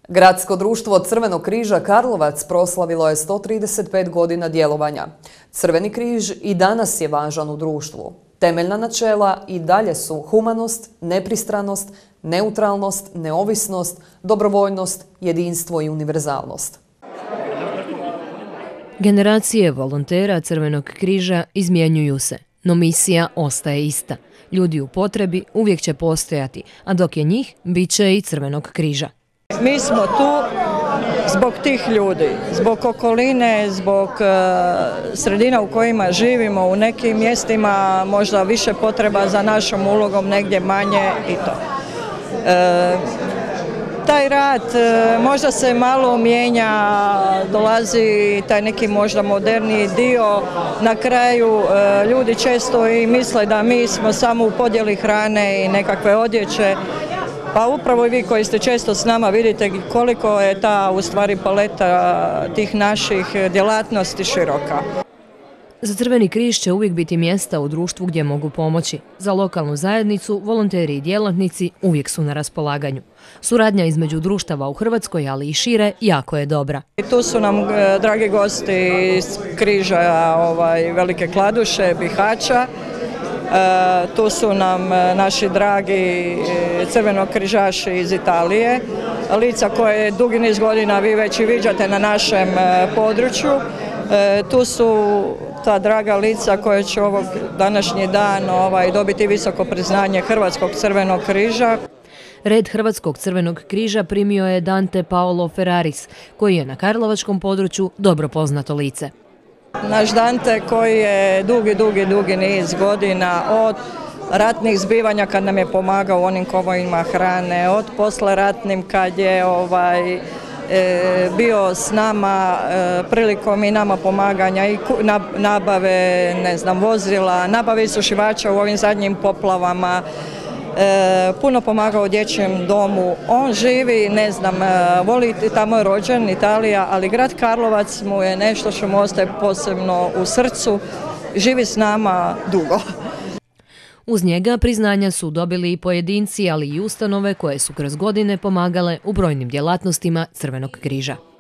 Gradsko društvo Crvenog križa Karlovac proslavilo je 135 godina djelovanja. Crveni križ i danas je važan u društvu. Temeljna načela i dalje su humanost, nepristranost, neutralnost, neovisnost, dobrovoljnost, jedinstvo i univerzalnost. Generacije volontera Crvenog križa izmjenjuju se, no misija ostaje ista. Ljudi u potrebi uvijek će postojati, a dok je njih, bit će i Crvenog križa. Mi smo tu zbog tih ljudi, zbog okoline, zbog sredina u kojima živimo, u nekim mjestima možda više potreba za našom ulogom, negdje manje i to. Taj rad možda se malo mijenja, dolazi taj neki možda moderniji dio. Na kraju ljudi često i misle da mi smo samo u podjeli hrane i nekakve odjeće. Pa upravo i vi koji ste često s nama vidite koliko je ta u stvari paleta tih naših djelatnosti široka. Za Crveni križ će uvijek biti mjesta u društvu gdje mogu pomoći. Za lokalnu zajednicu, volonteri i djelatnici uvijek su na raspolaganju. Suradnja između društava u Hrvatskoj, ali i šire, jako je dobra. Tu su nam dragi gosti iz križa Velike Kladuše, Bihaća. Tu su nam naši dragi crvenokrižaši iz Italije, lica koje dugi niz godina vi već i viđate na našem području. Tu su ta draga lica koja će ovog današnji dan dobiti visoko priznanje Hrvatskog crvenog križa. Red Hrvatskog crvenog križa primio je Dante Paolo Ferraris, koji je na karlovačkom području dobro poznato lice. Naš Dante koji je dugi niz godina od ratnih zbivanja kad nam je pomagao u onim konvojima hrane, od posleratnim kad je bio s nama prilikom i nama pomaganja i nabave vozila, nabave isušivača u ovim zadnjim poplavama. Puno pomagao u dječjem domu. On živi, voli, tamo je rođen, Italija, ali grad Karlovac mu je nešto što mu ostaje posebno u srcu. Živi s nama dugo. Uz njega priznanja su dobili i pojedinci, ali i ustanove koje su kroz godine pomagale u brojnim djelatnostima Crvenog križa.